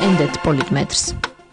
სტენდეთ პოლიტმეტრს.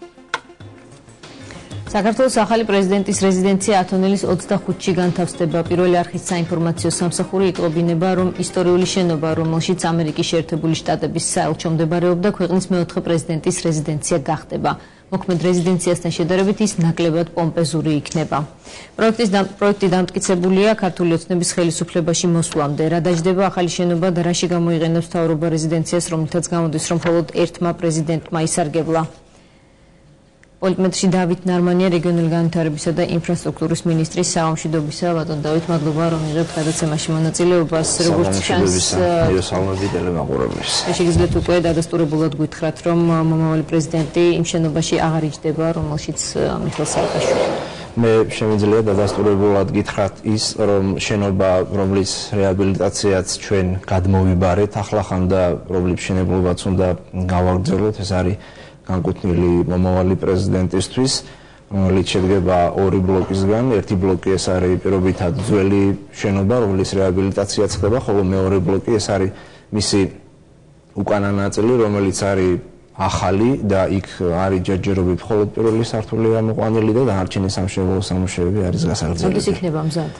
საქართველოს ახალი პრეზიდენტის რეზიდენცია ათონელის 25-ში განთავსდება. პირველი არხის საინფორმაციო სამსახური იტყობინება, რომ ისტორიული შენობა, რომელშიც ამერიკის შეერთებული შტატების საელჩო მდებარეობდა, ქვეყნის მეოთხე პრეზიდენტის რეზიდენცია გახდება. მოქმედ რეზიდენციასთან შედარებით ის ნაკლებად პომპეზური იქნება. პროექტი დამტკიცებულია ქართული ოცნების ხელისუფლებაში მოსვლამდე. რა დაჯდება ახალი შენობა და რაში გამოიყენებს მთავრობა რეზიდენციას, რომლითაც გამოდის, რომ მხოლოდ ერთმა პრეზიდენტმა ისარგებლა. პოლიტმეტრში დავით ნარმანია, რეგიონული განვითარებისა და ინფრასტრუქტურის მინისტრის საამშვიდობისა. ბატონ დავით, მადლობა, რომ იღებთ გადაცემაში მონაწილეობას. როგორც ჩანს, შეგიძლიათ უკვე დადასტურებულად გითხრათ, რომ მომავალი პრეზიდენტი იმ შენობაში აღარ იჯდება, რომელშიც მიხეილ სააკაშვილი. მე შემიძლია დადასტურებულად გითხრათ ის, რომ შენობა, რომლის რეაბილიტაციაც ჩვენ გადმოვიბარეთ, ახლახან და რომლის მშენებლობაც უნდა გავაგრძელოთ, ეს არის განკუთვნილი მომავალი პრეზიდენტისთვის, რომელიც შედგება ორი ბლოკისგან. ერთი ბლოკი ეს არის პირობითად ძველი შენობა, რომლის რეაბილიტაციაც ხდება, ხოლო მეორე ბლოკი ეს არის მისი უკანა ნაწილი, რომელიც არის ახალი და იქ არის ჯერჯერობით მხოლოდ პირველი სართული ამოყვანილი და დანარჩენი სამშენებლო სამუშაოები არის გასაგრძელებელი. როდის იქნება მზად?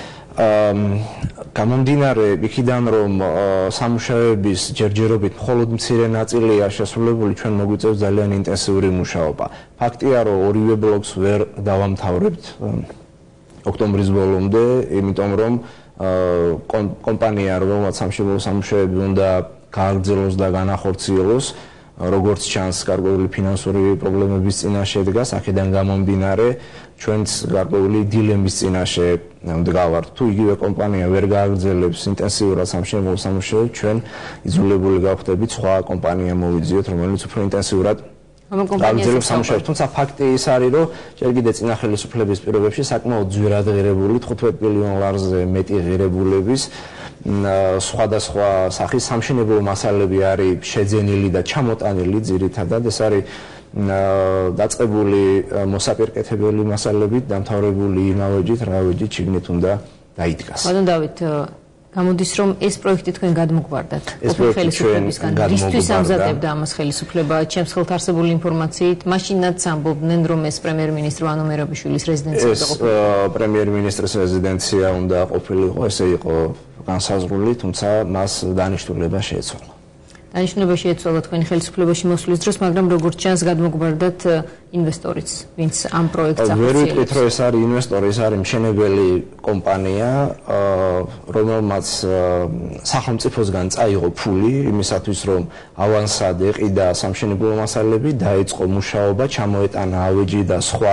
გამომდინარე იქიდან, რომ სამუშაოების ჯერჯერობით მხოლოდ მცირე ნაწილია შესრულებული, ჩვენ მოგვიწევს ძალიან ინტენსიური მუშაობა. ფაქტია, რომ ორივე ბლოკს ვერ დავამთავრებთ ოქტომბრის ბოლომდე, იმიტომ რომ კომპანია, რომელმაც სამშენებლო სამუშაოები უნდა გააგრძელოს და განახორციელოს, როგორც ჩანს, გარკვეული ფინანსური პრობლემების წინაშე დგას, აქედან გამომდინარე, ჩვენც გარკვეული დილემის წინაშე ვდგავართ. თუ იგივე კომპანია ვერ გააგრძელებს ინტენსიურად სამშენებლო სამუშაოებს, ჩვენ იძულებული გავხდებით სხვა კომპანია მოვიძიოთ, რომელიც უფრო ინტენსიურად გააგრძელებს სამუშაოებს. თუმცა ფაქტი ის არის, რომ ჯერ კიდევ წინა ხელისუფლების პირობებში საკმაოდ ძვირად ღირებული 15 მილიონ ლარზე მეტი ღირებულების სხვადასხვა სახის სამშენებლო მასალები არის შეძენილი და ჩამოტანილი ძირითადად. ეს არის დაწყებული მოსაპირკეთებელი მასალებით, დამთავრებული იმავეჯით, რავეჯით, შიგნით უნდა დაიდგას. ბატონ დავით, გამოდის, რომ ეს პროექტი თქვენ გადმოგვარდათ ხელისუფლებისგან. რისთვის ამზადებდა ამას ხელისუფლება? ჩემს ხელთ არსებული ინფორმაციით, მაშინაც ამბობდნენ, რომ ეს პრემიერ-მინისტრი ვანო მერაბიშვილის რეზიდენცია უნდა ყოფილიყო. ეს პრემიერ-მინისტრის რეზიდენცია უნდა ყოფილიყო, ესე იყო განსაზღვრული, თუმცა მას დანიშნულება შეეცვალა. დანიშნულება შეეცვალა თქვენი ხელისუფლებაში მოსვლის დროს, მაგრამ როგორც ჩანს, გადმოგვარდათ ინვესტორიც, ვინც ამ პროექტს ახორციელებს. ვერ ვიტყვით, რომ ეს არის ინვესტორი, ეს არის მშენებელი კომპანია, რომელმაც სახელმწიფოსგან წაიღო ფული იმისათვის, რომ ავანსად ეყიდა სამშენებლო მასალები, დაიწყო მუშაობა, ჩამოეტანა ავეჯი და სხვა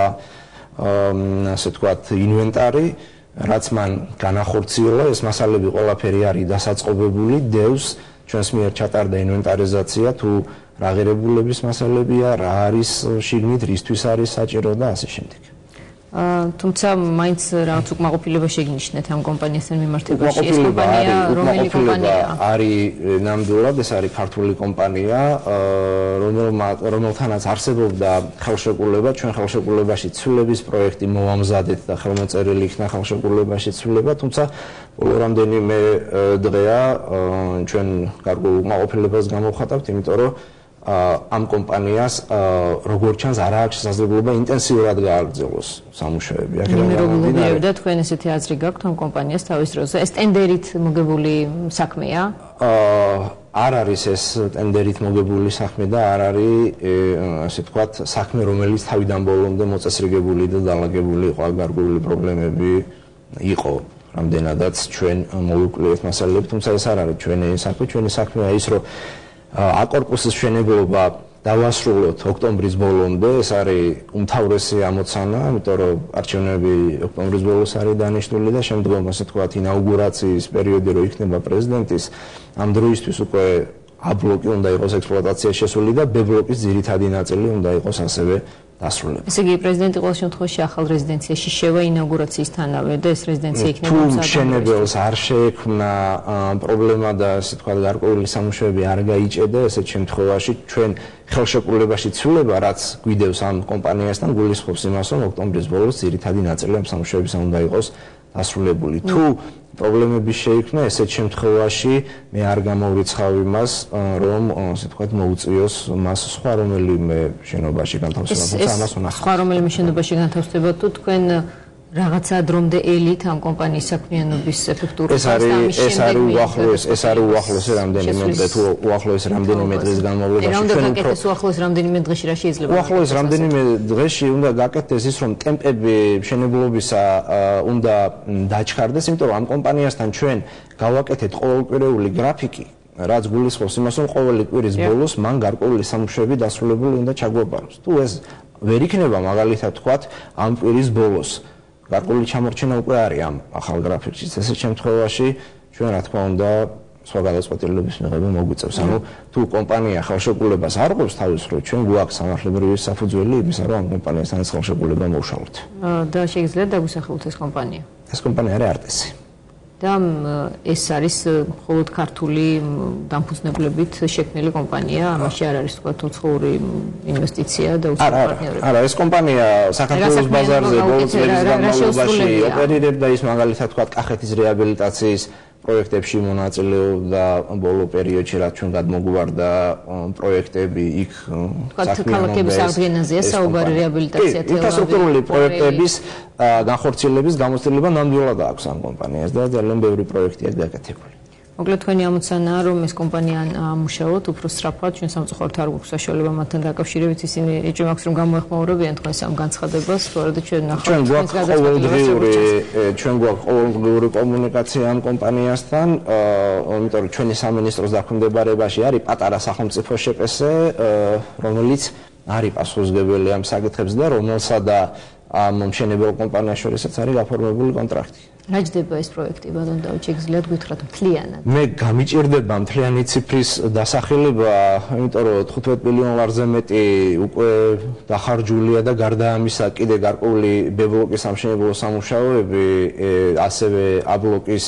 ასე ვთქვათ ინვენტარი, რაც მან განახორციელა. ეს მასალები ყველაფერი არის დასაწყობებული, დევს ჩვენს მიერ ჩატარდა ინვენტარიზაცია, თუ რა ღირებულების მასალებია, რა არის შიგნით, რისთვის არის საჭირო და ასე შემდეგ. თუმცა მაინც რაღაც უკმაყოფილება შეგნიშნეთ ამ კომპანიასთან მიმართებაში. ეს კომპანია რომელი კომპანიაა? არის ნამდვილად, ეს არის ქართული კომპანია, რომელთანაც არსებობდა ხელშეკრულება, ჩვენ ხელშეკრულებაში ცვლილების პროექტი მოვამზადეთ და ხელმოწერილი იქნა ხელშეკრულებაში ცვლილება, თუმცა ბოლო რამდენიმე დღეა ჩვენ გარკვეულ უკმაყოფილებას გამოვხატავთ, იმიტომ რომ ამ კომპანიას როგორც ჩანს არ აქვს შესაძლებლობა ინტენსიურად გააგრძელოს სამუშაოები. ნუმეროლოგია და თქვენ ესეთი აზრი გაქვთ ამ კომპანიას თავის დროზე? ეს ტენდერით მოგებული საქმეა? არ არის ეს ტენდერით მოგებული საქმე და არ არის ასე ვთქვათ საქმე, რომელიც თავიდან ბოლომდე მოწესრიგებული და დალაგებული იყო. გარკვეული პრობლემები იყო. რამდენადაც ჩვენ მოვიკვლიეთ მასალები, თუმცა ეს არ არის ჩვენი საქმე. ჩვენი საქმეა ის, რომ აკორპუსის მშენებლობა დავასრულოთ ოქტომბრის ბოლომდე. ეს არის უმთავრესი ამოცანა, იმიტომ რომ არჩევნები ოქტომბრის ბოლოს არის დანიშნული და შემდგომ ასე ვთქვათ ინაუგურაციის პერიოდი რო იქნება პრეზიდენტის, ამ დროისთვის უკვე A ბლოკი უნდა იყოს ექსპლუატაციაში შესული და B ბლოკის ძირითადი ნაწილი უნდა იყოს ასევე დასრულებული. ესე იგი პრეზიდენტი ყოველ შემთხვევაში ახალ რეზიდენციაში შევა ინაუგურაციისთანავე და ეს რეზიდენცია იქნება თუ მშენებელს არ შეექმნა პრობლემა და ასე ვთქვათ გარკვეული სამუშაოები არ გაიჭედა, ესეთ შემთხვევაში ჩვენ ხელშეკრულებაში ცვლილება, რაც გვიდევს ამ კომპანიასთან, გულისხმობს იმას, რომ ოქტომბრის ბოლოს ძირითადი ნაწილი ამ სამუშაოებისა უნდა იყოს დასრულებული. თუ პრობლემები შეიქმნა, ესეთ შემთხვევაში მე არ გამოვრიცხავ იმას, რომ ასე ვთქვათ, მოუწიოს მას სხვა რომელიმე შენობაში განთავსება, თუმცა ამას უნახავთ. სხვა რომელიმე შენობაში განთავსება თუ თქვენ რაღაცა დრომდე ელით ამ კომპანიის საქმიანობის ეფექტურობას და ამის შემდეგ ეს არის უახლოესი რამდენიმე დღე თუ უახლოესი რამდენიმე დღის განმავლობაში ჩვენ გაკეთდეს უახლოეს რამდენიმე დღეში რა შეიძლება უახლოეს რამდენიმე დღეში უნდა გაკეთდეს ის რომ ტემპები მშენებლობისა უნდა დაჩქარდეს იმიტომ რომ ამ კომპანიასთან ჩვენ გავაკეთეთ ყოველკვირეული გრაფიკი რაც გულისხმობს იმას რომ ყოველი კვირის ბოლოს მან გარკვეული სამუშაოები დასრულებული უნდა ჩაგვაბაროს თუ ეს ვერ იქნება მაგალითად თქვათ ამ კვირის ბოლოს გარკვეული ჩამორჩენა უკვე არის ამ ახალ გრაფიკში. ესეთ შემთხვევაში ჩვენ რა თქმა უნდა სხვა გადაწყვეტილების მიღება მოგვიწევს. ანუ თუ კომპანია ხელშეკრულებას არ ყოფს თავის მხრივ, ჩვენ გვაქვს სამართლებრივი საფუძველი იმისა, რომ ამ კომპანიასთან ეს ხელშეკრულება მოვშალოთ. და შეგიძლიათ დაგუსახელოთ ეს კომპანია? ეს კომპანია არის არტესი. და ეს არის მხოლოდ ქართული დამფუძნებლებით შექმნილი კომპანია, ამაში არ არის თქვა უცხოური ინვესტიცია და უცხოური პარტნიორები. არა, ეს კომპანია საქართველოს ბაზარზე ბოლო წლების განმავლობაში ოპერირებდა ის მაგალითად თქვა კახეთის რეაბილიტაციის პროექტებში მონაწილეობდა ბოლო პერიოდში რაც ჩვენ გადმოგვარდა პროექტები იქ საქმიანობის აღდგენაზეა საუბარი რეაბილიტაცია ინფრასტრუქტურული პროექტების განხორციელების გამოცდილება ნამდვილად აქვს ამ კომპანიას და ძალიან ბევრი პროექტია გაკეთებული. მოკლედ თქვენი ამოცანაა რომ ეს კომპანია ამუშაოთ უფრო სწრაფად ჩვენ სამწუხაროდ არ გვაქვს საშუალება მათთან დაკავშირებით ისინი ეჭვმაქვს რომ გამოეხმაურებიან თქვენს ამ განცხადებას თორედ ჩვენ ნახავთ თქვენს გადაწყვეტილებას ჩვენ გვაქვს ყოველდღიური კომუნიკაცია ამ კომპანიასთან იმიტომ რომ ჩვენი სამინისტროს დაქვემდებარებაში არის პატარა სახელმწიფო შპს რომელიც არის პასუხისმგებელი ამ საკითხებზე და რომელსა და ამ მშენებელ კომპანიას შორისაც არის გაფორმებული კონტრაქტი. რა ჯდება ეს პროექტი ბატონ დავით შეგიძლიათ გითხრათ მთლიანად? მე გამიჭირდება მთლიანი ციფრის დასახელება, იმიტომ რომ 15 მილიონ ლარზე მეტი უკვე დახარჯულია და გარდა ამისა კიდე გარკვეული B-ბლოკის სამშენებლო სამუშაოები, ასევე A-ბლოკის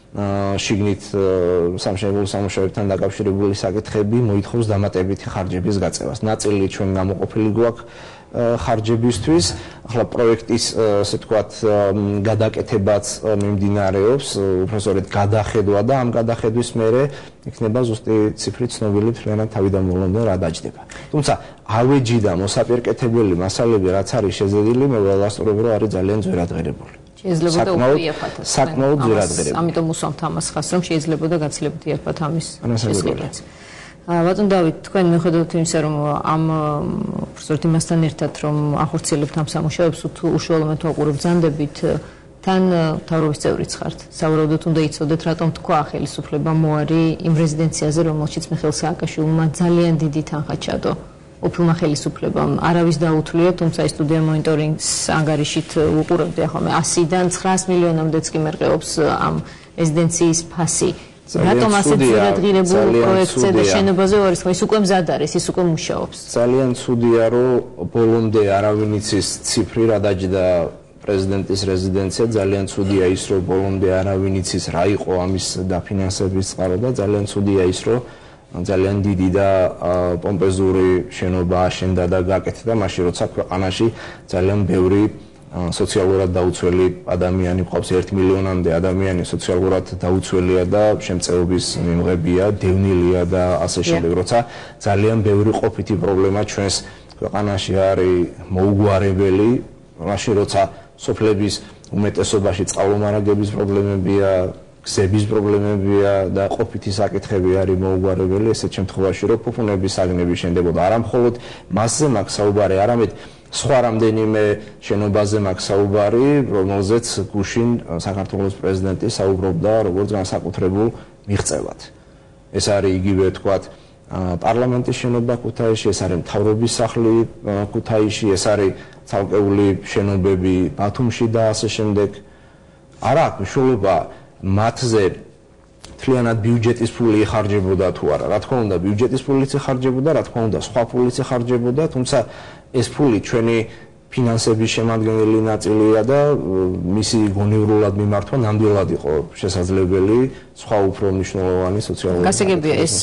შიგნით სამშენებლო სამუშაოებთან დაკავშირებული საკითხები მოითხოვს დამატებითი ხარჯების გაწევას. ნაწილი ჩვენ გამოყოფილი გვაქვს ხარჯებისთვის, ახლა პროექტის ასე ვთქვათ გადაკეთებაც მიმდინარეობს, უბრალოდ გადახედვა და ამ გადახედვის მერე იქნება ზუსტი ციფრი ცნობილი მთლიანად თავიდან ბოლომდე რა დაჯდება. თუმცა ავეჯი და მოსაპირკეთებელი მასალები რაც არის შეზედილი, მე ველასწორებ რომ არის ძალიან ძვირადღირებული. შეიძლება და უფრო იაფათოს. საკმაოდ ძვირადღირებული. ამიტომ უსვამთ ამას ხას რომ შეიძლება და გაცილებით იაფათ ამის შესყიდვაც. ბატონ დავით, თქვენ მიუხედავად იმისა, რომ ამ უბრალოდ იმასთან ერთად რომ ახორციელებთ ამ სამუშაოებს, უშუალოდ ვაყურებთ ბრძანდებით, თან მთავრობის წევრიც ხართ. სავარაუდოდ უნდა იცოდეთ, რატომ თქვა ხელისუფლება მოარი იმ რეზიდენციაზე, რომელშიც მიხეილ სააკაშვილმა ძალიან დიდი თანხა ჩადო. ოფილმა ხელისუფლებამ არავის დაუთვლია, თუმცა ეს სტუდია მონიტორინგის ანგარიშით უყურებდი ახლა მე 100-დან 900 მილიონამდეც კი მერყეობს ამ რეზიდენციის ფასი. რატომ ასე ძვირადღირებულ პროექტზე და შენობაზე არის, ის უკვე მზად არის, ის უკვე მუშაობს. ძალიან ცუდია, რომ ბოლომდე არავინ იცის ციფრი რა დაჯდა პრეზიდენტის რეზიდენცია, ძალიან ცუდია ის, რომ ბოლომდე არავინ იცის რა იყო ამის დაფინანსების წყარო და ძალიან ცუდია ის, რომ ძალიან დიდი და პომპეზური შენობა აშენდა და გაკეთდა მაშინ როცა ქვეყანაში ძალიან ბევრი სოციალურად დაუცველი ადამიანი ყავს 1 მილიონამდე ადამიანი სოციალურად დაუცველია და შემწეობის მიმღებია, დევნილია და ასე შემდეგ, როცა ძალიან ბევრი ყოფითი პრობლემა ჩვენს ქვეყანაში არის მოუგვარებელი, მაშინ როცა სოფლების უმეტესობაში წყალმომარაგების პრობლემებია, გზების პრობლემებია და ყოფითი საკითხები არის მოუგვარებელი, ესეთ შემთხვევაში რომ ფუფუნების საგნები შენდებოდა არა მხოლოდ მასზე მაქვს საუბარი, არამედ სხვა რამდენიმე შენობაზე მაქვს საუბარი, რომელზეც გუშინ საქართველოს პრეზიდენტი საუბრობდა როგორც განსაკუთრებულ მიღწევად. ეს არის იგივე თქვათ პარლამენტის შენობა ქუთაისში, ეს არის მთავრობის სახლი ქუთაისში, ეს არის ცალკეული შენობები ბათუმში და ასე შემდეგ. არა აქვს მნიშვნელობა მათზე მთლიანად ბიუჯეტის ფული იხარჯებოდა თუ არა. რა თქმა უნდა, ბიუჯეტის ფულიც იხარჯებოდა, რა თქმა უნდა, სხვა ფულიც იხარჯებოდა, თუმცა ეს ფული ჩვენი ფინანსების შემადგენელი ნაწილია და მისი გონივრულად მიმართვა ნამდვილად იყო შესაძლებელი სხვა უფრო მნიშვნელოვანი სოციალური გასაგებია ეს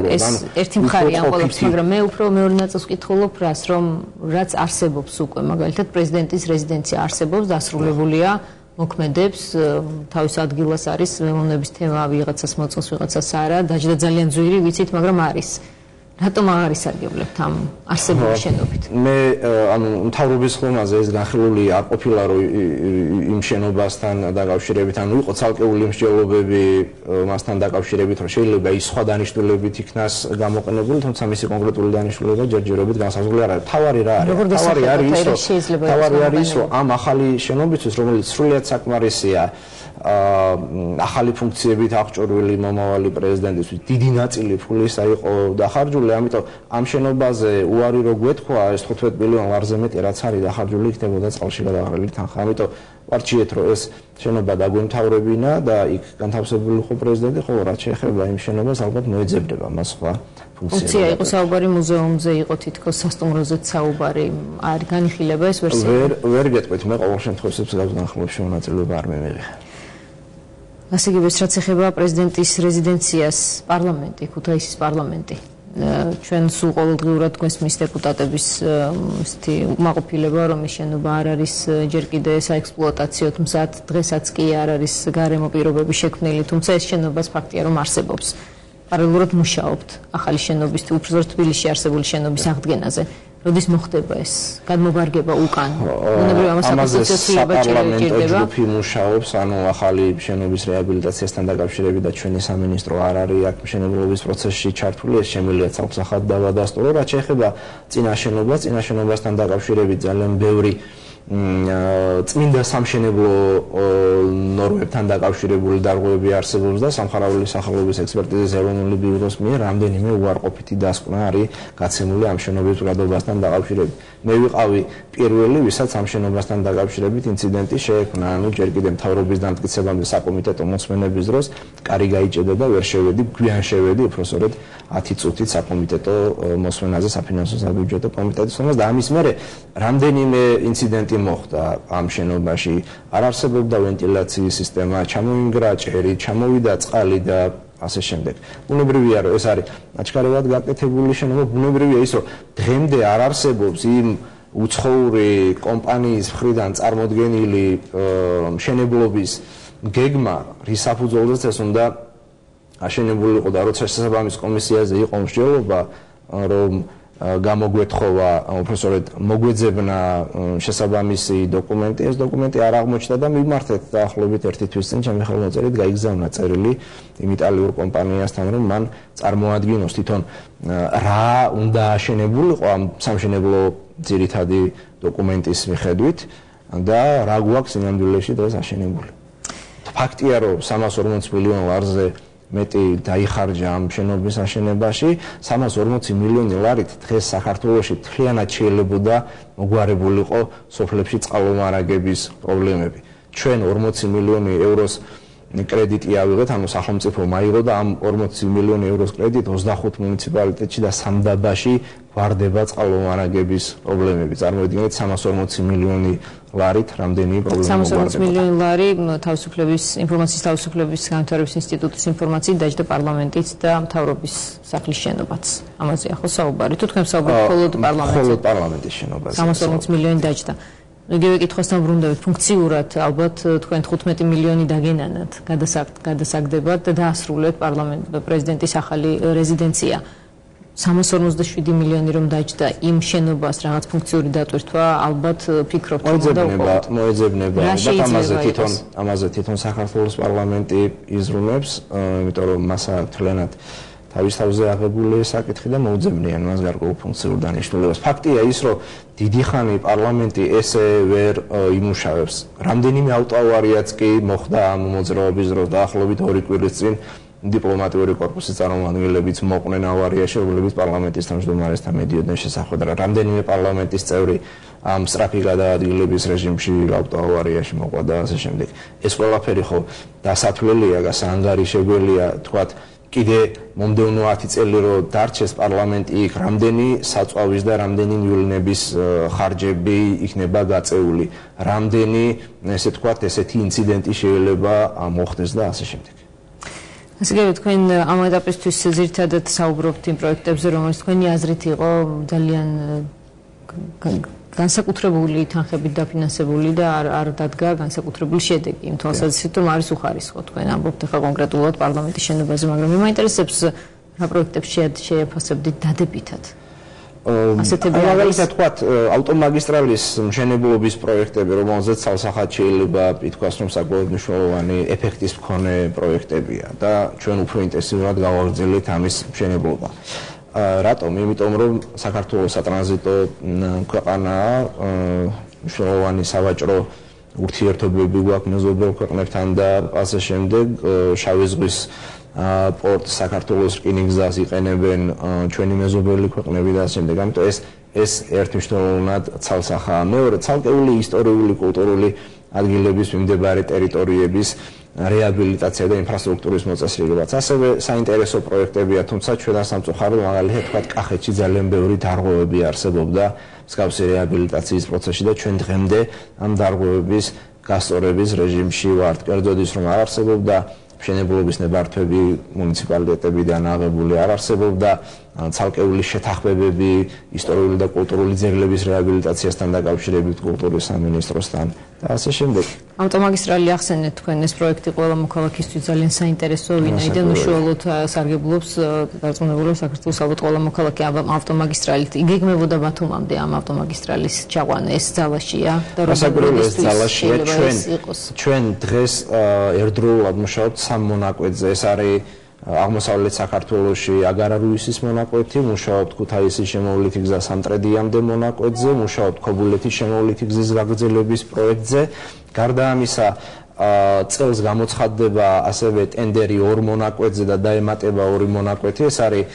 ერთი მხარე ამ ყველაფერს, მაგრამ მე უფრო მეორე ნაწილს ვკითხულობ რას, რომ რაც არსებობს უკვე, მაგალითად პრეზიდენტის რეზიდენცია არსებობს, დასრულებულია მოქმედებს, თავის ადგილას არის ლემონების თემა, ვიღაცას მოწყოს, ვიღაცას არა, დაჯდა ძალიან ძვირი, ვიცით, მაგრამ არის. რატომ აღარ ისარგებლებთ ამ არსებული შენობით? მე ანუ მთავრობის ხომაზე ეს განხილული არ ყოფილა, რომ იმ შენობასთან დაკავშირებით, ანუ იყო ცალკეული მსჯელობები მასთან დაკავშირებით, რომ შეიძლება ის სხვა დანიშნულებით იქნას გამოყენებული, თუმცა მისი კონკრეტული დანიშნულება ჯერჯერობით განსაზღვრული არ არის. თავარი რა არის? თავარი არის, რომ ამ ახალი შენობისთვის, რომელიც სრულიად საკმარისია ახალი ფუნქციებით აღჭურვილი მომავალი პრეზიდენტისთვის დიდი ნაწილი ფულისა იყო დახარჯული, ამიტომ ამ შენობაზე უარი რო გვეთქვა ეს 15 მილიონი ლარზე მეტი რაც არის დახარჯული იქნებოდა წყალში გადააღრილი თანხა. ამიტომ ვარჩიეთ რომ ეს შენობა დაგვემთავრებინა და იქ განთავსებული იყო პრეზიდენტი, ხოლო რაც შეეხება იმ შენობას ალბათ მოეძებნება მას სხვა ფუნქცია იყო საუბარი მუზეუმზე, იყო თითქოს სასტუმროზეც საუბარი, არ განიხილება ეს ვერსია? ვერ გეტყვით, მე ყოველ შემთხვევაში განხილვის მონაწილეობა არ მივიღე. ასე გიბეს რაც ეხება პრეზიდენტის რეზიდენციას, პარლამენტი, ქუთაისის პარლამენტი. ჩვენ სულ ყოველდღიურად გვესმის დეპუტატების ისეთი უმაყოფილება, რომ ეს შენობა არ არის ჯერ კიდე საექსპლუატაციოდ მზად, დღესაც კი არ არის გარემო პირობები შექმნილი, თუმცა ეს შენობაც ფაქტია, რომ არსებობს. პარალელურად მუშაობთ ახალი შენობის, უბრალოდ თბილისში არსებული შენობის აღდგენაზე. როდის მოხდება ეს გადმოვარგება უკან? ბუნებრივია ამას ასოციაციება ჭირდება. ჯგუფი მუშაობს, ანუ ახალი შენობის რეაბილიტაციასთან დაკავშირებით და ჩვენი სამინისტრო არ არის აქ მშენებლობის პროცესში ჩართული, ეს შემიძლია ცალკე დავადასტურო. რაც შეეხება წინა შენობასთან დაკავშირებით ძალიან ბევრი წმინდა სამშენებლო ნორმებთან დაკავშირებული დარღვევები არსებობს და სამხარაული სახელობის ექსპერტიზის ეროვნული ბიუროს მიერ რამდენიმე უარყოფითი დასკვნა არის გაცემული ამ შენობის მდგრადობასთან დაკავშირებით. მე ვიყავი პირველი, ვისაც ამ შენობასთან დაკავშირებით ინციდენტი შეექმნა, ანუ ჯერ კიდევ მთავრობის დამტკიცებამდე საკომიტეტო მოსმენების დროს კარი გაიჭედა და ვერ შევედი, გვიან შევედი, უბრალოდ 10 წუთით საკომიტეტო მოსმენაზე საფინანსო საბიუჯეტო კომიტეტის ხომას და ამის მერე რამდენიმე ინციდენტი მოხდა ამ შენობაში, არ არსებობდა ვენტილაციის სისტემა, ჩამოინგრა ჭერი, ჩამოვიდა წყალი და ასე შემდეგ. ბუნებრივია რომ ეს არის აჩქარებად გაკეთებული შენობა, ბუნებრივია ის რომ დღემდე არ არსებობს იმ უცხოური კომპანიის მხრიდან წარმოდგენილი მშენებლობის გეგმა, რის საფუძველზეც ეს უნდა აშენებულიყო და როცა შესაბამის კომისიაზე იყო მსჯელობა, რომ გამოგვეთხოვა უბრალოდ მოგვეძებნა შესაბამისი დოკუმენტი, ეს დოკუმენტი არ აღმოჩნდა და მიმართეთ დაახლოებით 1 თვის წინ ჩემი ხელმოწერით გაიგზავნა წერილი იმ იტალიურ კომპანიასთან, რომ მან წარმოადგინოს თვითონ რა უნდა აშენებულიყო ამ სამშენებლო ძირითადი დოკუმენტის მიხედვით და რა გვაქვს სინამდვილეში დღეს აშენებული. ფაქტია, რომ 340 მილიონ ლარზე მეტი დაიხარჯა ამ შენობის აშენებაში, 340 მილიონი ლარით დღეს საქართველოში მთლიანად შეიძლებოდა მოგვარებულიყო სოფლებში წყალმომარაგების პრობლემები. ჩვენ 40 მილიონი ევროს კრედიტი ავიღეთ, ანუ სახელმწიფომ აიღო და ამ 40 მილიონი ევროს კრედიტ 25 მუნიციპალიტეტში და 3 დაბაში ვარდება წყალმომარაგების პრობლემები. წარმოიდგინეთ 340 მილიონი ლარით რამდენი პრობლემა მოგვარდება. 340 მილიონი ლარი ინფორმაციის თავისუფლების განვითარების ინსტიტუტის ინფორმაციით დაჯდა პარლამენტიც და მთავრობის სახლის შენობაც. ამაზე ახლა საუბარი. თუ თქვენ საუბართ მხოლოდ პარლამენტზე. მხოლოდ პარლამენტის შენობაზე. 340 მილიონი დაჯდა. იგივე კითხვასთან ბრუნდებით, ფუნქციურად ალბათ თქვენ 15 მილიონი დაგენანათ, გადასაგდებათ და დაასრულეთ პრეზიდენტის ახალი რეზიდენცია. 347 მილიონი რომ დაჯდა იმ შენობას რაღაც ფუნქციური დატვირთვა, ალბათ ფიქრობთ რომ მოეძებნება და ამაზე თვითონ საქართველოს პარლამენტი იზრუნებს, იმიტომ რომ მას მთლიანად თავის თავზე აღებული საკითხი და მოუძებნიან მას გარკვეულ ფუნქციურ დანიშნულებას. ფაქტია ის, რომ დიდი ხანი პარლამენტი ესე ვერ იმუშავებს. რამდენიმე ავტოავარიაც კი მოხდა ამ მოძრაობის დროს დაახლოებით 2 კვირის წინ დიპლომატიური კორპუსის წარმომადგენლებიც მოყვნენ ავარიაში, რომლებიც პარლამენტის თავმჯდომარესთან მედიოდნენ შესახვედრად და რამდენიმე პარლამენტის წევრი ამ სწრაფი გადაადგილების რეჟიმში ავტოავარიაში მოყვა და ასე შემდეგ. ეს ყველაფერი ხო დასათვლელია, გასაანგარიშებელია, თქვათ კიდე მომდევნო 10 წელი რო დარჩეს პარლამენტი იქ, რამდენი საწვავის და რამდენი მიულინების ხარჯები იქნება გაწეული, რამდენი ესე თქვათ ესეთი ინციდენტი შეიძლება მოხდეს და ასე შემდეგ. ასე გიგებთ, თქვენ ამ ეტაპისთვის ძირითადად საუბრობთ იმ პროექტებზე, რომელიც თქვენი აზრით იყო ძალიან განსაკუთრებული თანხებით დაფინანსებული და არ დადგა განსაკუთრებული შედეგი იმ თვალსაზრისით რომ არის უხარისხო თქვენ ამბობთ ახლა კონკრეტულად პარლამენტის შენობაზე მაგრამ მე მაინტერესებს რა პროექტებს შეაფასებდით დადებითად მაგალითად თქვათ ავტომაგისტრალის მშენებლობის პროექტები რომელზეც ცალსახად შეიძლება ითქვას რომ საკმაოდ მნიშვნელოვანი ეფექტის მქონე პროექტებია და ჩვენ უფრო ინტენსიურად გავაგრძელებთ ამის მშენებლობა რატომ? იმიტომ რომ საქართველოს სატრანზიტო ქვეყანაა მნიშვნელოვანი სავაჭრო ურთიერთობები გვაქვს მეზობელ ქვეყნებთან და ასე შემდეგ შავი ზღვის პორტ საქართველოს რკინიგზას იყენებენ ჩვენი მეზობელი ქვეყნები და ასე შემდეგ. ამიტომ ეს ერთ მნიშვნელოვნად ცალსახაა. მეორე ცალკეული ისტორიული კულტურული ადგილების მიმდებარე ტერიტორიების რეაბილიტაცია და ინფრასტრუქტურის მოწესრიგებაც. ასევე საინტერესო პროექტებია, თუმცა ჩვენთან სამწუხაროდ მაგალითად თქვათ კახეთში ძალიან ბევრი დარღვევები არსებობდა მსგავსი რეაბილიტაციის პროცესში და ჩვენ დღემდე ამ დარღვევების გასწორების რეჟიმში ვართ. კერძოდ ის რომ არ არსებობდა მშენებლობის ნებართვები მუნიციპალიტეტებიდან აღებული არ არსებობდა ცალკეული შეთანხმებები ისტორიული და კულტურული ძეგლების რეაბილიტაციასთან დაკავშირებით კულტურის სამინისტროსთან და ასე შემდეგ. ავტომაგისტრალი ახსენეთ თქვენ ეს პროექტი ყველა მოქალაქისთვის ძალიან საინტერესოა ვინაიდან უშუალოდ სარგებლობს დარწმუნებულებს საქართველოს ალბათ ყველა მოქალაქე ავტომაგისტრალით იგეგმებოდა ბათუმამდე ამ ავტომაგისტრალის ჩაყვანა ეს ძალაშია და როგორ ძალაშია ჩვენ დღეს ერთდროულად მუშაობთ სამ მონაკვეთზე ეს არის აღმოსავლეთ საქართველოში აგარარუისის მონაკვეთი, მუშაობთ ქუთაისის შემოვლითი გზა სამტრედიამდე მონაკვეთზე, მუშაობთ ქობულეთის შემოვლითი გზის გაგრძელების პროექტზე. გარდა ამისა, წელს გამოცხადდება ასევე ტენდერი ორ მონაკვეთზე და დაემატება ორი მონაკვეთი. ეს არის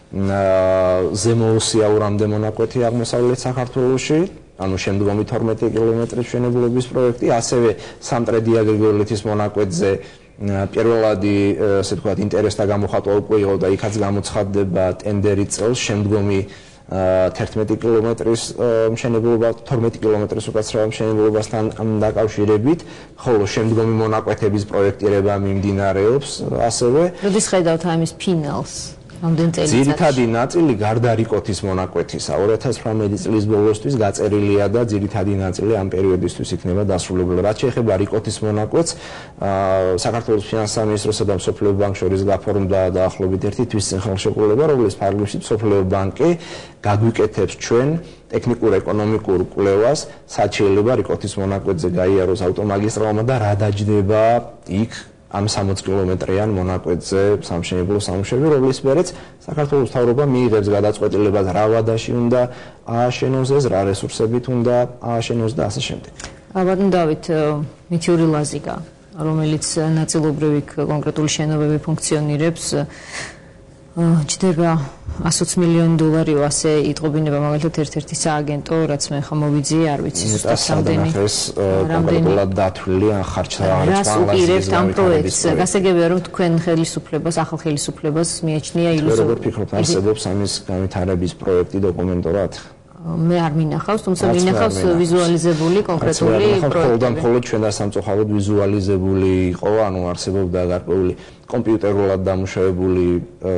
ზემოოსიაურამდე მონაკვეთი აღმოსავლეთ საქართველოში, ანუ შემდგომი 12 კილომეტრის მშენებლობის პროექტი, ასევე სამტრედია-გრიგოლეთის მონაკვეთზე პირველადი ასე ვთქვათ ინტერესთა გამოხატვა უკვე იყო და იქაც გამოცხადდება ტენდერი წელს შემდგომი 11 კილომეტრის მშენებლობა 12 კილომეტრის უკაცრავ მშენებლობასთან დაკავშირებით, ხოლო შემდგომი მონაკვეთების პროექტირება მიმდინარეობს ასევე. როდის ხედავთ ამის ფინალს? ძირითადი ნაწილი გარდა რიკოთის მონაკვეთისა 2018 წლის ბოლოსთვის გაწერილია და ძირითადი ნაწილი ამ პერიოდისთვის იქნება დასრულებული. რაც შეეხება რიკოთის მონაკვეთს, საქართველოს ფინანსთა სამინისტროსა და მსოფლიო ბანკს შორის გაფორმდა დაახლოებით ერთი თვის წინ ხელშეკრულება, რომლის ფარგლებში მსოფლიო ბანკი გაგვიკეთებს ჩვენ ტექნიკურ-ეკონომიკურ კვლევას, სად შეიძლება რიკოთის მონაკვეთზე გაიაროს ავტომაგისტრალმა და რა დაჯდება იქ ამ 60 კილომეტრიან მონაკვეთზე სამშენებლო სამუშაოები, რომლის მერეც საქართველოს მთავრობა მიიღებს გადაწყვეტილებას რა ვადაში უნდა ააშენოს ეს, რა რესურსებით უნდა ააშენოს და ასე შემდეგ. ბატონ დავით, მითიური ლაზიკა, რომელიც ნაწილობრივ კონკრეტული შენობები ფუნქციონირებს, ჯდება 120 მილიონი დოლარი ასე იტყობინება მაგალითად ერთ-ერთი სააგენტო, რაც მე ხა მოვიძიე, არ ვიცი ზუსტად რამდენი კონკრეტულად დათვლილი ან ხარჯთა რას უყირებთ ამ პროექტს? გასაგებია რომ თქვენ ხელისუფლებას, ახალ ხელისუფლებას მიაჩნია ილუზორია. როგორ ფიქრობთ, არსებობს ამის განვითარების პროექტი დოკუმენტურად? მე არ მინახავს, თუმცა მინახავს ვიზუალიზებული კონკრეტული პროექტი. მხოლოდ ჩვენ და სამწუხაროდ ვიზუალიზებული იყო, ანუ არსებობდა გარკვეული კომპიუტერულად დამუშავებული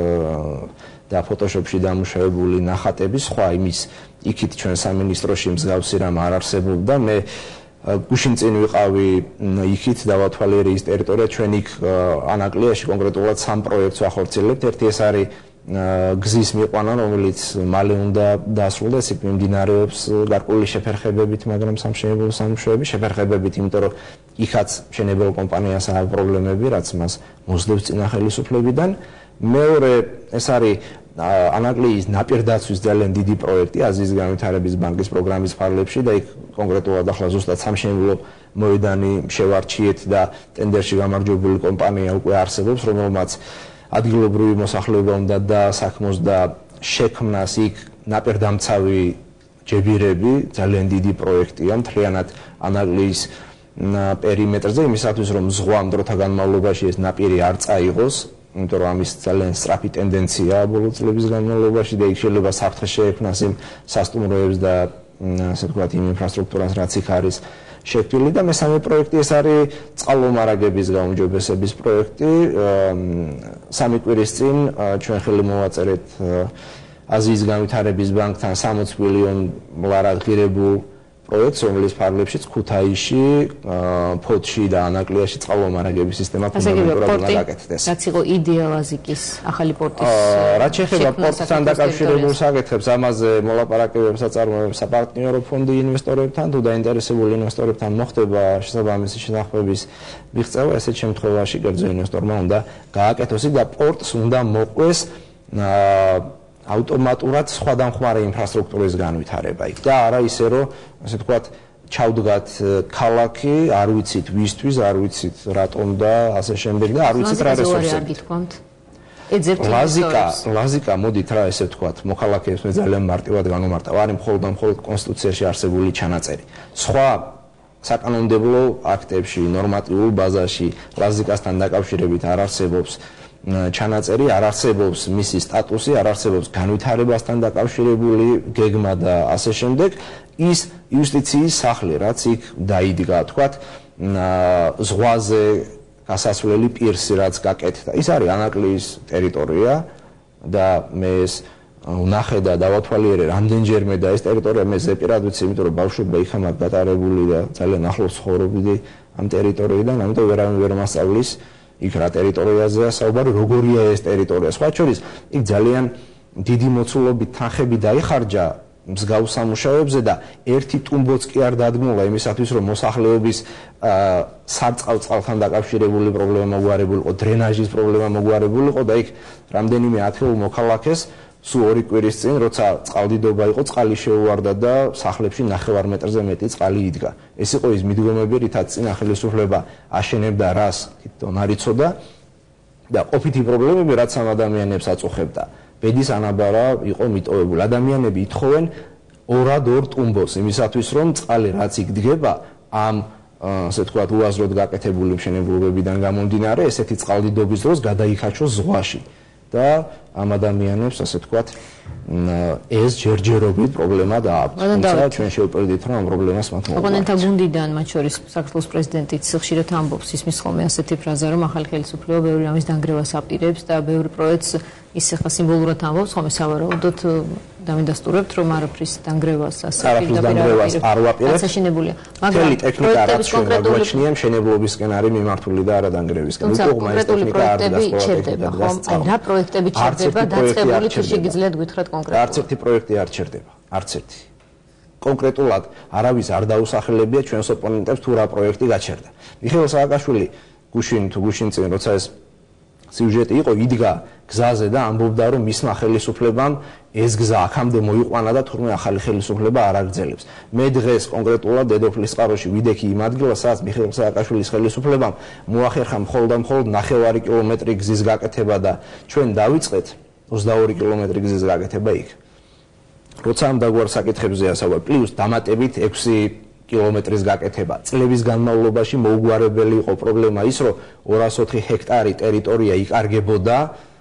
და ფოტოშოპში დამუშავებული ნახატები, სხვა იმის იქით ჩვენ სამინისტროში მსგავსი რამ არ არსებობდა. მე გუშინ წინ ვიყავი იქით დავათვალიერე ის ტერიტორია, ჩვენ იქ ანაკლიაში კონკრეტულად სამ პროექტს ვახორციელებთ. ერთი ეს არის გზის მიყვანა, რომელიც მალე უნდა დასრულდეს, იქ მიმდინარეობს გარკვეული შეფერხებებით, მაგრამ სამშენებლო სამუშაოები შეფერხებებით, იმიტომ რომ იქაც მშენებელ კომპანიას აქვს პრობლემები, რაც მას მოსდევს წინა ხელისუფლებიდან. მეორე ეს არის ანაკლიის ნაპირდაცვის ძალიან დიდი პროექტი აზიის განვითარების ბანკის პროგრამის ფარგლებში და იქ კონკრეტულად ახლა ზუსტად სამშენებლო მოედანი შევარჩიეთ და ტენდერში გამარჯვებული კომპანია უკვე არსებობს, რომელმაც ადგილობრივი მოსახლეობა უნდა დაასაქმოს და შექმნას იქ ნაპირდამცავი ჯებირები, ძალიან დიდი პროექტია, მთლიანად ანაკლიის პერიმეტრზე, იმისათვის რომ ზღვა ამ დროთა განმავლობაში ეს ნაპირი არ წაიღოს, იმიტომ რომ ამის ძალიან სწრაფი ტენდენციაა ბოლო წლების განმავლობაში და იქ შეიძლება საფრთხე შეექმნას იმ სასტუმროებს და ასე ვთქვათ იმ ინფრასტრუქტურას, რაც იქ არის შექმნილი და მესამე პროექტი ეს არის წყალმომარაგების გაუმჯობესების პროექტი. 3 კვირის წინ ჩვენ ხელი მოვაწერეთ აზიის განვითარების ბანკთან 60 მილიონლარად ღირებულ პროექტს, რომლის ფარგლებშიც ქუთაისში, ფოთში და ანაკლიაში წყალმომარაგების სისტემა ფუნდამენტურად უნდა გაკეთდეს. რაც იყო იდეა ლაზიკის ახალი პორტის რაც შეეხება პორტთან დაკავშირებულ საკითხებს, ამაზე მოლაპარაკებებს აწარმოებს საპარტნიორო ფონდი ინვესტორებთან, თუ დაინტერესებული ინვესტორებთან მოხდება შესაბამისი შეთანხმების მიღწევა, ესეთ შემთხვევაში კერძო ინვესტორმა უნდა გააკეთოს და პორტს უნდა მოყვეს ავტომატურად სხვადასხვა ინფრასტრუქტურის განვითარება იქ და არა ისე რომ ასე ვთქვათ ჩავდგათ ქალაქი, არ ვიცით ვისთვის, არ ვიცით რატომ და ასე შემდეგ და არ ვიცით რა რესურსები. ლაზიკა მოდით რა ესე ვთქვათ, მოქალაქეებს მე ძალიან მარტივად განვმარტავ, არის მხოლოდ კონსტიტუციაში არსებული ჩანაწერი. სხვა საკანონმდებლო აქტებში, ნორმატიულ ბაზაში ლაზიკასთან დაკავშირებით არ არსებობს ჩანაწერი, არ არსებობს მისი სტატუსი, არ არსებობს განვითარებასთან დაკავშირებული გეგმა და ასე შემდეგ. ის იუსტიციის სახლი, რაც იქ დაიდგა, თქვათ, ზღვაზე გასასვლელი პირსი, რაც გაკეთდა. ის არის ანაკლიის ტერიტორია და მე ეს ვნახე და დავათვალიერე რამდენჯერმე და ეს ტერიტორია მე ზეპირად ვიცი, იმიტომ რომ ბავშვობა იქ ამათ გატარებული და ძალიან ახლოს ცხოვრობდი ამ ტერიტორიიდან, ამიტომ ვერავინ ვერ მასწავლის იქ რა ტერიტორიაზეა საუბარი, როგორია ეს ტერიტორია. სხვა შორის, იქ ძალიან დიდი მოცულობით თანხები დაიხარჯა მსგავს სამუშაოებზე და ერთი ტუმბოც კი არ დადგმულა იმისათვის, რომ მოსახლეობის სარწყავ-წყალთან დაკავშირებული პრობლემა მოგვარებულიყო, დრენაჟის პრობლემა მოგვარებულიყო და იქ რამდენიმე ათეულ მოქალაქეს სულ 2 კვირის წინ, როცა წყალდიდობა იყო, წყალი შეუვარდა და სახლებში 9 მეტრზე მეტი წყალი იდგა. ეს იყო ის მიდგომები, რითაც წინა ხელისუფლება აშენებდა რას თვითონ არ იცოდა და ყოფითი პრობლემები, რაც ამ ადამიანებს აწუხებდა. ბედის ანაბარა იყო მიტოვებული. ადამიანები ითხოვენ 2 ტუმბოს იმისათვის, რომ წყალი რაც იქ დგება, ამ ასე ვთქვათ, უაზროდ გაკეთებული მშენებლობებიდან გამომდინარე, ესეთი წყალდიდობის დროს გადაიქაჩოს ზღვაში. და ამ ადამიანებს ასე ვთქვათ ეს ჯერჯერობით პრობლემა დააქვთ. თუმცა ჩვენ შევპირდით რომ ამ პრობლემას მათ მოგვაქვს. ოპონენტთა გუნდიდან, მათ შორის საქართველოს პრეზიდენტიც ხშირად ამბობს, ისმის ხოლმე ასეთი ფრაზა, რომ ახალი ხელისუფლება ბევრი რამის დანგრევას აპირებს და ბევრი პროექტს ის ახლა სიმბოლურად ამბობს, ხოლმე სავარაუდოდ დავინდასტურებთ, რომ არაფრის დანგრევას ასე არ ვაპირებთ. ასაშენებულია. მაგრამ ტექნიკა რაც ჩვენ გვაჩნია, მშენებლობისკენ არის მიმართული და არა დანგრევისკენ. უკუღმა ეს ტექნიკა არ ჩერდება, ხო? რა პროექტები ჩერდება, დაწყებული თუ შეგიძლიათ გითხრათ კონკრეტულად? არც ერთი პროექტი არ ჩერდება, არც ერთი. კონკრეტულად არავის არ დაუსახელებია ჩვენს ოპონენტებს თუ რა პროექტი გაჩერდა. მიხეილ სააკაშვილი გუშინ წინ როცა ეს სიუჟეტი იყო, იდგა გზაზე და ამბობდა, რომ მისმა ხელისუფლებამ ეს გზა აქამდე მოიყვანა და თურმე ახალი ხელისუფლება არ აგრძელებს. მე დღეს კონკრეტულად დედოფლის წყაროში ვიდექი იმ ადგილას, სადაც მიხეილ სააკაშვილის ხელისუფლებამ მოახერხა მხოლოდ 9 კილომეტრი გზის გაკეთება და ჩვენ დავიწყეთ 22 კილომეტრი გზის გაკეთება იქ. როცა ამ დაგვარ საკითხებზეა საუბარი, პლუს დამატებით 6 კილომეტრის გაკეთება. წლების განმავლობაში მოუგვარებელი იყო პრობლემა ის, რომ 204 ჰექტარი ტერიტორია იკარგებოდა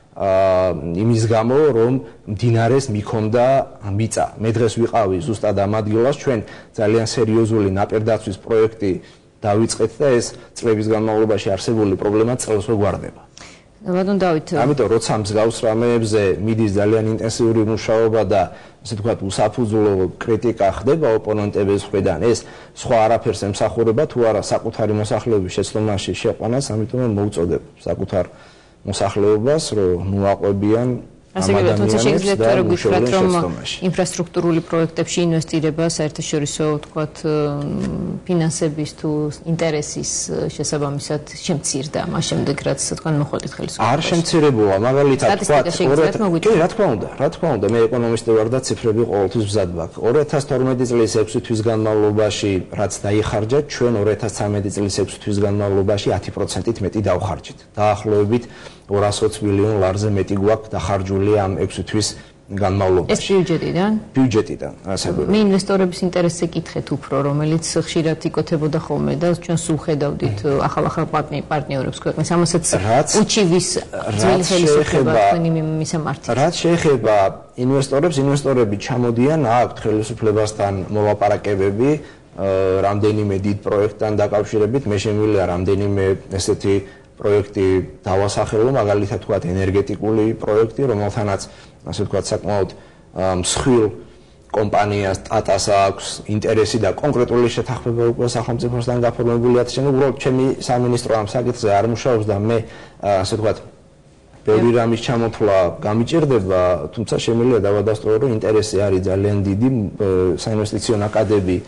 იმის გამო, რომ მდინარეს მიქონდა მიწა. მე დღეს ვიყავი ზუსტად ამ ადგილას, ჩვენ ძალიან სერიოზული ნაპირდაცვის პროექტი დავიწყეთ და ეს წლების განმავლობაში არსებული პრობლემა წელს ვეგვარდება. ბატონ დავით, ამიტომ როცა მსგავს რამეებზე მიდის ძალიან ინტენსიური მუშაობა და ასე ვთქვათ, უსაფუძვლო კრიტიკა ხდება ოპონენტების მხრიდან, ეს სხვა არაფერს ემსახურება თუ არა საკუთარი მოსახლეობის შეცდომაში შეყვანას, ამიტომ მოვუწოდებ საკუთარ მოსახლეობას, რომ მოაყვებიან ასე ვთქვათ, თუმცა შეგიძლიათ რა გითხრათ, რომ ინფრასტრუქტურული პროექტებში ინვესტირება საერთაშორისო ვთქვათ ფინანსების თუ ინტერესის შესაბამისად შემცირდა, მას შემდეგ რაც თქვენ მოხდით ხელისუფლებას. არ შემცირებულა, მაგალითად ვთქვათ, რა თქმა უნდა, მე ეკონომისტი ვარ და ციფრები ყოველთვის მზად მაქვს. 2012 წლის 6 თვის განმავლობაში რაც დაიხარჯა, ჩვენ 2013 წლის 6 თვის განმავლობაში 10%-ით მეტი დავხარჯეთ. დაახლოებით 220 მილიონ ლარზე მეტი გვაქვს დახარჯული ამ 6 თვის განმავლობაში. ეს ბიუჯეტიდან? ბიუჯეტიდან, ასე ვთქვათ. მე ინვესტორების ინტერესზე კითხეთ უფრო, რომელიც ხშირად იკოთებოდა ხოლმე და ჩვენ სულ ხედავდით ახალ პარტნიორებს ქვეყნის, ამასაც უჩივის ძველი ხელისუფლება თქვენი მისამართით. რაც შეეხება ინვესტორები ჩამოდიან, აქვთ ხელისუფლებასთან მოლაპარაკებები რამდენიმე დიდ პროექტთან დაკავშირებით, მე შემიძლია რამდენიმე ესეთი პროექტი დავასახელო, მაგალითად თქვათ ენერგეტიკული პროექტი, რომელთანაც ასე ვთქვათ საკმაოდ მსხვილ კომპანიას ტატას აქვს ინტერესი და კონკრეტული შეთანხმება უკვე სახელმწიფოსთან გაფორმებულია. უბრალოდ ჩემი სამინისტრო ამ საკითხზე არ მუშაობს და მე ასე ვთქვათ ბევრი რამის ჩამოთვლა გამიჭირდება, თუმცა შემიძლია დავადასტურო, რომ ინტერესი არის ძალიან დიდი, საინვესტიციო ნაკადები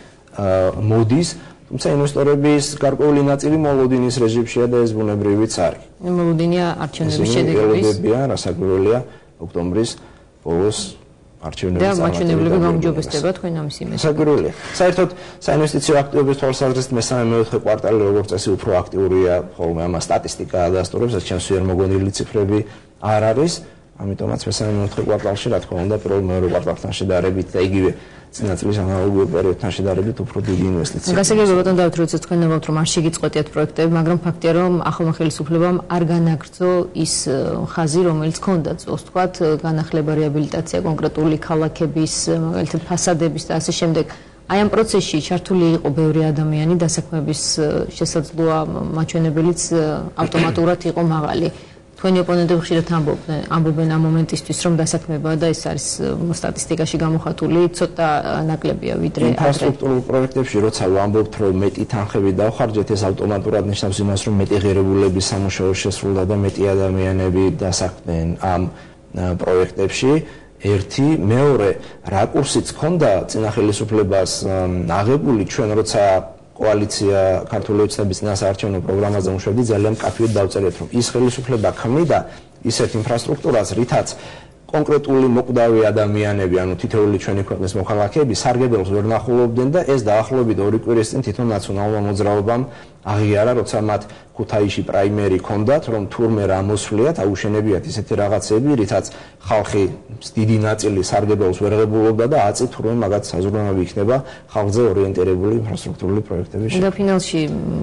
მოდის, თუმცა ინვესტორების გარკვეული ნაწილი მოლოდინის რეჟიმშია და ეს ბუნებრივიც არის. მოლოდინია არჩევნების შედეგების. ელოდებიან, რასაკვირველია, ოქტომბრის ბოლოს არჩევნების და მაჩვენებლები გაუმჯობესდება თქვენ ამის იმას. საკვირველია. საერთოდ საინვესტიციო აქტივობის თვალსაზრისით მესამე-მეოთხე კვარტალი როგორც წესი უფრო აქტიურია, ხოლმე ამას სტატისტიკა ადასტურებს, ეს ჩემს ვერ მოგონილი ციფრები არ არის, ამიტომაც მესამე-მეოთხე კვარტალში რა თქმა უნდა პირველ-მეორე კვარტალთან შედარებით და იგივე წინა წლის ანალოგიურ პერიოდთან შედარებით უფრო დიდი ინვესტიცია. გასაგებია ბატონ დავით, როდესაც თქვენ ნებავთ რომ არ შეგიწყვეტიათ პროექტები, მაგრამ ფაქტია რომ ახალმა ხელისუფლებამ არ განაგრძო ის ხაზი, რომელიც ჰქონდა წელს, თქვათ, განახლება რეაბილიტაცია კონკრეტული ქალაქების, მაგალითად ფასადების და ასე შემდეგ. აი ამ პროცესში ჩართული იყო ბევრი ადამიანი, დასაქმების შესაძლოა მაჩვენებელიც ავტომატურად იყო მაღალი. თქვენი ოპონენტები ხშირად ამბობენ ამ მომენტისთვის, რომ დასაქმება და ეს არის სტატისტიკაში გამოხატული, ცოტა ნაკლებია ვიდრე ინფრასტრუქტურულ პროექტებში, როცა ვამბობთ, რომ მეტი თანხები დავხარჯეთ, ეს ავტომატურად ნიშნავს იმას, რომ მეტი ღირებულების სამუშაო შესრულდა და მეტი ადამიანები დასაქმდნენ ამ პროექტებში. ერთი, მეორე, რაკურსიც ჰქონდა წინა ხელისუფლებას აღებული, ჩვენ როცა კოალიცია ქართული ოცნების წინასაარჩევნო პროგრამაზე მუშაობდი, ძალიან მკაფიოდ დავწერეთ, რომ ის ხელისუფლება ქმნიდა ისეთ ინფრასტრუქტურას, რითაც კონკრეტული მოკვდავი ადამიანები, ანუ თითოეული ჩვენი ქვეყნის მოქალაქეები სარგებელს ვერ ნახულობდნენ და ეს დაახლოებით 2 კვირის წინ თვითონ ნაციონალურმა მოძრაობამ აღიარა, როცა მათ ქუთაისში პრაიმერი ჰქონდათ, რომ თურმე რა მოსვლიათ, აუშენებიათ ისეთი რაღაცები, რითაც ხალხი დიდი ნაწილი სარგებელს ვერ ღებულობდა და აწი თურმე მაგათ საზრუნავი იქნება ხალხზე ორიენტირებული ინფრასტრუქტურული პროექტების შექმნა. და ფინალში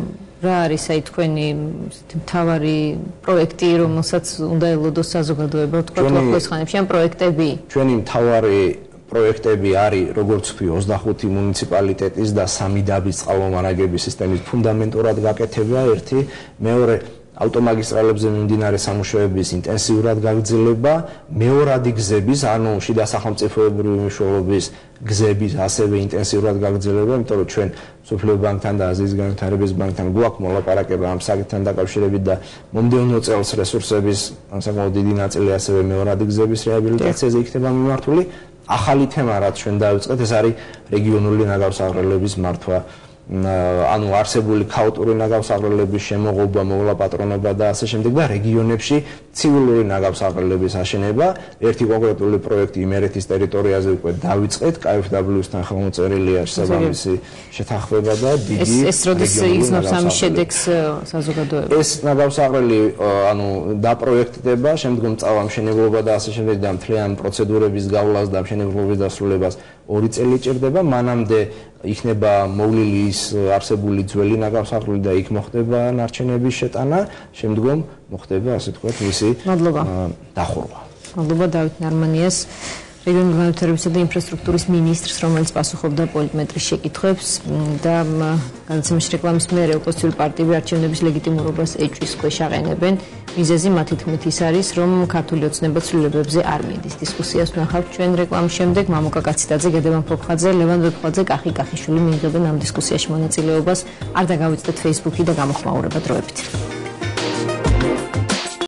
რა არის აი თქვენი მთავარი პროექტი, რომელსაც უნდა ელოდოს საზოგადოება, თქვათ ახალ ხანებში ამ პროექტები? ჩვენი მთავარი პროექტები არის, როგორც ვთქვი, 25 მუნიციპალიტეტის და 3 დაბის წყალმომარაგების სისტემის ფუნდამენტურად გაკეთება, ერთი, მეორე ავტომაგისტრალებზე მიმდინარე სამუშაოების ინტენსიურად გაგრძელება, მეორადი გზების, ანუ შიდა სახელმწიფოებრივი მნიშვნელობის გზების ასევე ინტენსიურად გაგრძელება, იმიტომ რომ ჩვენ მსოფლიო ბანკთან და აზიის განვითარების ბანკთან გვაქვს მოლაპარაკება ამ საკითხთან დაკავშირებით და მომდევნო წელს რესურსების საკმაოდ დიდი ნაწილი ასევე მეორადი გზების რეაბილიტაციაზე იქნება მიმართული. ახალი თემა, რაც ჩვენ დავიწყეთ, ეს არის რეგიონული ნაგავსაღრელების მართვა. ანუ არსებული ქაოტური ნაგავსაღრელების შემოღობა, მოვლა-პატრონობა და ასე შემდეგ და რეგიონებში ცივილური ნაგავსაღრელების აშენება. ერთი კონკრეტული პროექტი იმერეთის ტერიტორიაზე უკვე დავიწყეთ, KfW-სთან ხელმოწერილია შესაბამისი შეთანხმება და დიდი ეს როდის იგრძნობს ამის შედეგს საზოგადოება? ეს ნაგავსაღრელი ანუ დაპროექტდება, შემდგომ წავამშენებლობა და ასე შემდეგ და მთლიანი პროცედურების გავლას და მშენებლობის დასრულებას 2 წელი ჭირდება, მანამდე იქნება მოვლილი ის არსებული ძველი ნაგავსაღრელი და იქ მოხდება ნარჩენების შეტანა, შემდგომ მოხდება ასე თქვათ მისი დახურვა. მადლობა დავით ნარმანიას, რეგიონული განვითარებისა და ინფრასტრუქტურის მინისტრს, რომელიც პასუხობდა პოლიტმეტრის შეკითხვებს და განაცემაში რეკლამის მერე ოპოზიციური პარტიები არჩევნების ლეგიტიმურობას ეჭვის ქვეშ აყენებენ. მიზეზი მათი თქმით ის არის, რომ ქართული ოცნება ცვლილებებზე არ მიდის. დისკუსიას ვნახავთ ჩვენ რეკლამის შემდეგ. მამუკა კაციტაძე, გედევან ფოფხაძე, ლევან ვეფხვაძე, კახი კახიშვილი მიიღებენ ამ დისკუსიაში მონაწილეობას. არ დაგავიწყდეთ Facebook-ი და გამოხმაურება დროებით.